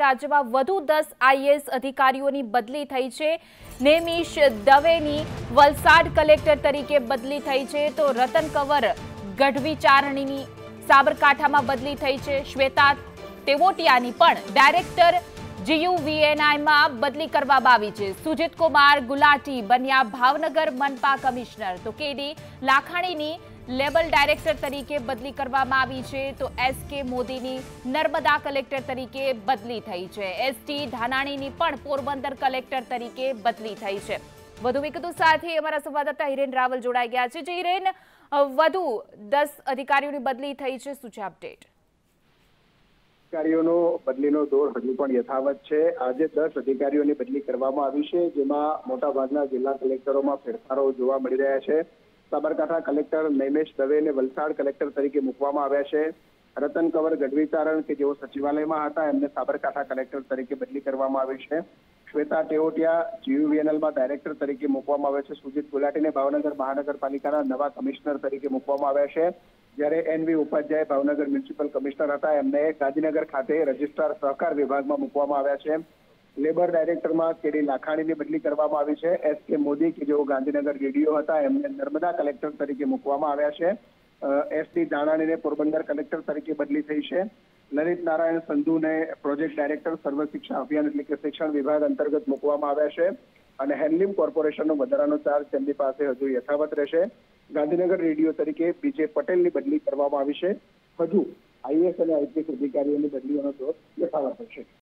રાજ્યમાં વધુ 10 આઈએએસ અધિકારીઓની બદલી થઈ છે। નેમિશ દવેની વલસાડ કલેક્ટર તરીકે બદલી થઈ છે, તો રતન કંવર ગઢવીચારણીની સાબરકાંઠામાં બદલી થઈ છે। શ્વેતા તેવોટિયાની પણ ડાયરેક્ટર GUVNIમાં બદલી કરવામાં આવી છે। સુજીત કુમાર ગુલાટી બન્યા ભાવનગર મનપા કમિશનર, તો કેડી લાખાણીની લેબલ ડાયરેક્ટર તરીકે બદલી કરવામાં આવી છે। તો SK મોદીની નર્મદા કલેક્ટર તરીકે બદલી થઈ છે। ST ધાનાણીની પણ પોરબંદર કલેક્ટર તરીકે બદલી થઈ છે। વધુ વિગતો સાથે અમારા સંવાદદાતા હિરેન રાવલ જોડાઈ ગયા છે। જે હિરેન, વધુ 10 અધિકારીઓની બદલી થઈ છે, શું છે અપડેટ? અધિકારીઓનો બદલીનો દોર હજુ પણ યથાવત છે। આજે 10 અધિકારીઓની બદલી કરવામાં આવી છે, જેમાં મોટાભાગના જિલ્લા કલેક્ટરોમાં ફેરફારો જોવા મળી રહ્યા છે। સાબરકાંઠા કલેક્ટર નૈમેશ દવેને વલસાડ કલેક્ટર તરીકે મૂકવામાં આવ્યા છે। રતન કંવર ગઢવીચારણ કે જેઓ સચિવાલયમાં હતા, એમને સાબરકાંઠા કલેક્ટર તરીકે બદલી કરવામાં આવી છે। શ્વેતા તેવોટિયા GUVNLમાં ડાયરેક્ટર તરીકે મૂકવામાં આવ્યા છે। સુજીત ગુલાટીને ભાવનગર મહાનગરપાલિકાના નવા કમિશનર તરીકે મૂકવામાં આવ્યા છે, જ્યારે NV Upadhyay Bhavnagar municipal commissioner હતા, એમને ગાંધીનગર ખાતે રજિસ્ટ્રાર સહકાર વિભાગમાં મૂકવામાં આવ્યા છે। લેબર ડાયરેક્ટરમાં કેડી લાખાણીની બદલી કરવામાં આવી છે। SK મોદી કે જેઓ ગાંધીનગર DDO હતા, એમને નર્મદા કલેક્ટર તરીકે મૂકવામાં આવ્યા છે। ST ધાનાણીને પોરબંદર કલેક્ટર તરીકે બદલી થઈ છે। લલિત નારાયણ સંધુને પ્રોજેક્ટ ડાયરેક્ટર સર્વ શિક્ષા અભિયાન એટલે કે શિક્ષણ વિભાગ અંતર્ગત મૂકવામાં આવ્યા છે, અને હેન્ડલિંગ કોર્પોરેશનનો વધારાનો ચાર્જ તેમની પાસે હજુ યથાવત રહેશે। ગાંધીનગર DDO તરીકે BJ પટેલની બદલી કરવામાં આવી છે। હજુ IAS અને IPS અધિકારીઓની બદલીઓનો દોર યથાવત રહેશે।